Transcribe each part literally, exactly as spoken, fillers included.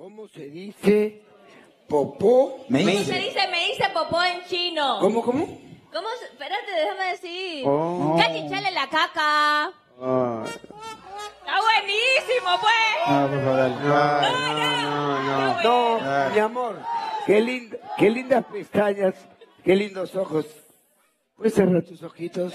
¿Cómo se dice popó? Me ¿Cómo dice. se dice me dice popó en chino? ¿Cómo, cómo? ¿Cómo se... Espérate, déjame decir. Oh. Cachichale la caca. Ah, Está buenísimo, pues. Ah, por favor. No, no, no. no, Ah. mi amor, qué, lind, qué lindas pestañas, qué lindos ojos. ¿Puedes cerrar tus ojitos?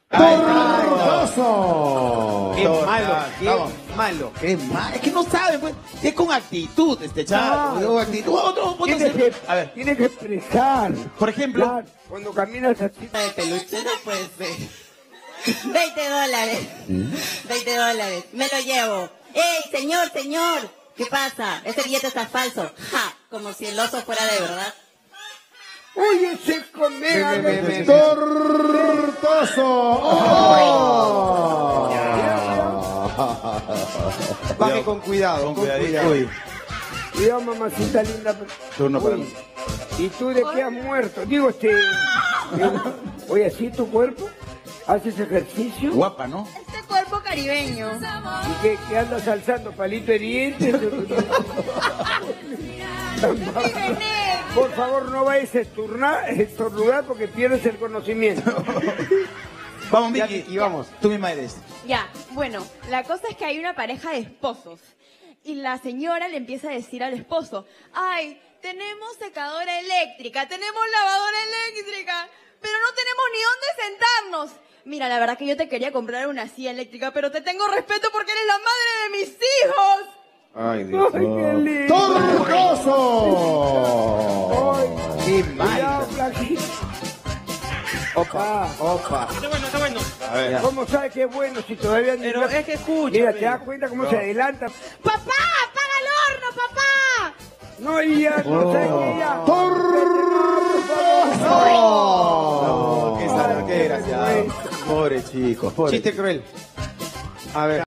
¡Torroso! Qué malo, qué Vamos. malo, qué malo. Es que no sabe, pues. Es con actitud este chaval. Claro. Con actitud. Otro, otro Tienes se- que, A ver, tienes que expresar. por ejemplo. Claro, cuando caminas así. de peluchero, pues eh, veinte dólares. veinte dólares. Me lo llevo. ¡Ey, señor, señor! ¿Qué pasa? Ese billete está falso. ¡Ja! Como si el oso fuera de verdad. Oye, se come. ¡Tortoso! ¡Oh! Baje con cuidado, con, cuidadito. cuidado. Uy. Cuidado, mamacita linda. Turno para Uy, mí. ¿y tú de qué has muerto? Digo, este... Oye, ¿así tu cuerpo? ¿Haces ejercicio? Guapa, ¿no? Este cuerpo caribeño. ¿Y qué, qué andas alzando? ¿Palito de dientes? Por favor, no vayas a estornar, estornudar porque pierdes el conocimiento. Vamos, Ya, Vicky. y vamos. Tú misma eres. Ya, bueno, la cosa es que hay una pareja de esposos y la señora le empieza a decir al esposo, ay, tenemos secadora eléctrica, tenemos lavadora eléctrica, pero no tenemos ni dónde sentarnos. Mira, la verdad que yo te quería comprar una silla eléctrica, pero te tengo respeto porque eres la madre de mis hijos. Ay, Dios. ¡Ay, qué lindo! ¡Torroso! ¡Ay, Qué cuidado, mal. flaquito! Opa, Opa. Está bueno, está bueno. A ver. ¿cómo sabes que es bueno si todavía ni Pero la- es que escucha. Mira, pe. ¿te das cuenta cómo se adelanta? ¡Papá, apaga el horno, papá! No, y ya, no sabes que ya... No, qué sano, qué desgraciado. Pobre chico, pobre. Chiste cruel. A ver.